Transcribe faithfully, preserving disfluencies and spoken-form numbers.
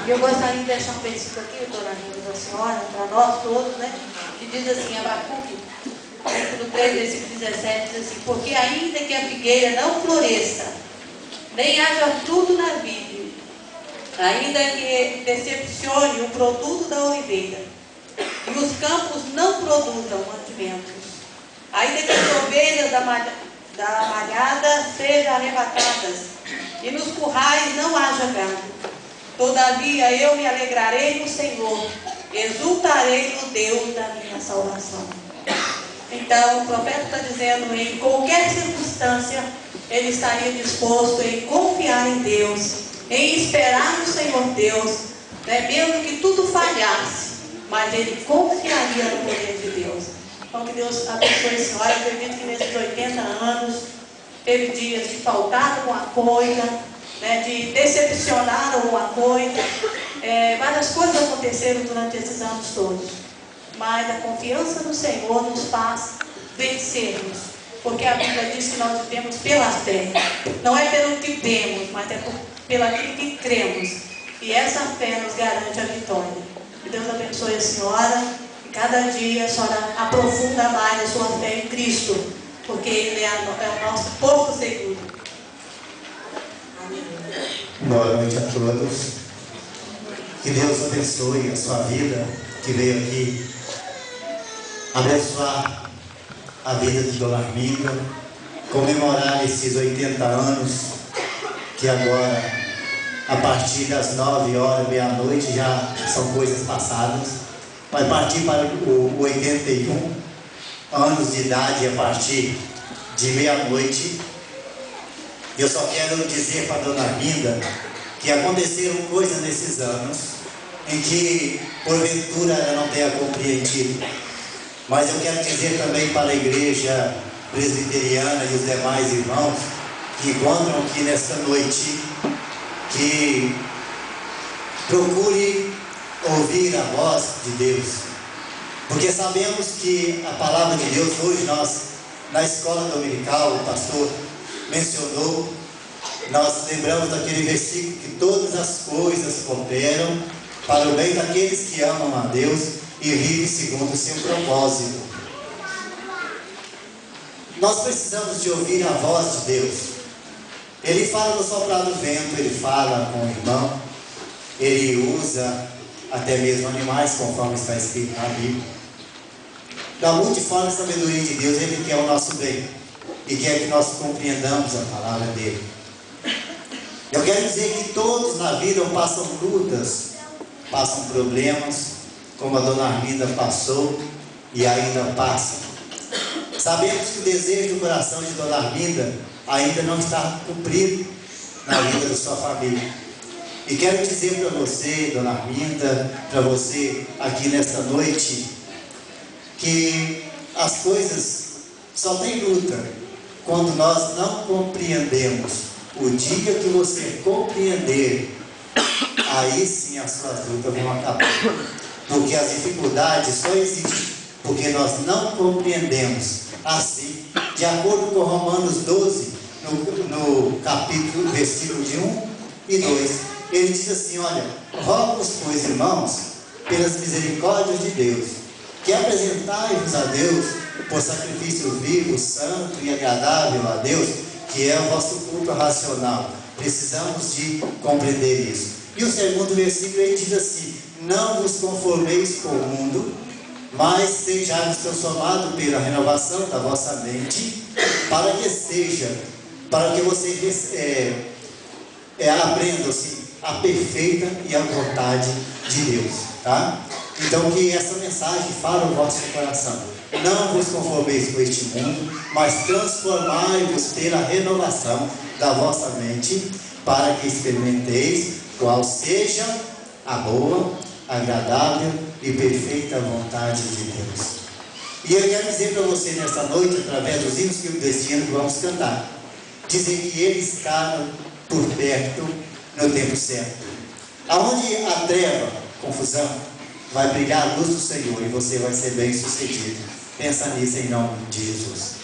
E eu gostaria de deixar um versículo aqui, dona Rita, da senhora, para nós todos, né? Que diz assim, Abacuque, capítulo três, versículo dezessete, diz assim: porque ainda que a figueira não floresça, nem haja fruto na vide, ainda que decepcione o produto da oliveira, e os campos não produzam mantimentos, ainda que as ovelhas da, malha, da malhada sejam arrebatadas, e nos currais não haja gado, todavia eu me alegrarei no Senhor, exultarei no Deus da minha salvação. Então, o profeta está dizendo, em qualquer circunstância, ele estaria disposto em confiar em Deus, em esperar no Senhor Deus, né, mesmo que tudo falhasse, mas ele confiaria no poder de Deus. Então, que Deus abençoe a senhora. Eu acredito que nesses oitenta anos, teve dias de faltar alguma coisa, né, de decepcionar alguma coisa, é, várias coisas aconteceram durante esses anos todos, mas a confiança no Senhor nos faz vencermos, porque a Bíblia diz que nós vivemos pela fé, não é pelo que vemos, mas é por, pelo aquilo que cremos, e essa fé nos garante a vitória. Que Deus abençoe a senhora, e cada dia a senhora aprofunda mais a sua fé em Cristo, porque Ele é, a, é o nosso porto seguro. Boa noite a todos. Que Deus abençoe a sua vida, que veio aqui abençoar a vida de Dona Arminda, comemorar esses oitenta anos, que agora, a partir das nove horas, meia-noite, já são coisas passadas. Vai partir para o oitenta e um anos de idade a partir de meia-noite. Eu só quero dizer para a Dona Arminda que aconteceram coisas nesses anos em que, porventura, ela não tenha compreendido. Mas eu quero dizer também para a igreja presbiteriana e os demais irmãos que encontram aqui nesta noite, que procure ouvir a voz de Deus. Porque sabemos que a palavra de Deus, hoje nós, na escola dominical, o pastor mencionou, nós lembramos daquele versículo que todas as coisas cooperam para o bem daqueles que amam a Deus e vivem segundo o seu propósito. Nós precisamos de ouvir a voz de Deus. Ele fala no soprar do vento, ele fala com o irmão, ele usa até mesmo animais, conforme está escrito na Bíblia. Da multiforme sabedoria de Deus, ele quer o nosso bem e quer que nós compreendamos a palavra dele. Eu quero dizer que todos na vida passam lutas, passam problemas, como a Dona Arminda passou e ainda passa. Sabemos que o desejo do coração de Dona Arminda ainda não está cumprido na vida da sua família. E quero dizer para você, Dona Arminda, para você aqui nesta noite, que as coisas só tem luta quando nós não compreendemos. O dia que você compreender, aí sim as suas lutas vão acabar. Porque as dificuldades só existem porque nós não compreendemos. Assim, de acordo com Romanos doze, no, no capítulo, versículo de um e dois, ele diz assim: olha, rogo-vos, pois, irmãos, pelas misericórdias de Deus, que apresentai-vos a Deus por sacrifício vivo, santo e agradável a Deus, que é o vosso culto racional. Precisamos de compreender isso. E o segundo versículo ele diz assim: não vos conformeis com o mundo, mas sejais transformados pela renovação da vossa mente, para que seja, para que vocês é, é, aprendam-se a perfeita e a vontade de Deus, tá? Então que essa mensagem fale o vosso coração. Não vos conformeis com este mundo, mas transformai-vos pela renovação da vossa mente, para que experimenteis qual seja a boa, agradável e perfeita vontade de Deus. E eu quero dizer para você nesta noite, através dos hinos que deste ano que vamos cantar, dizer que Ele está por perto no tempo certo. Aonde a treva, confusão, vai brilhar a luz do Senhor e você vai ser bem sucedido. Pensa nisso em nome de Jesus.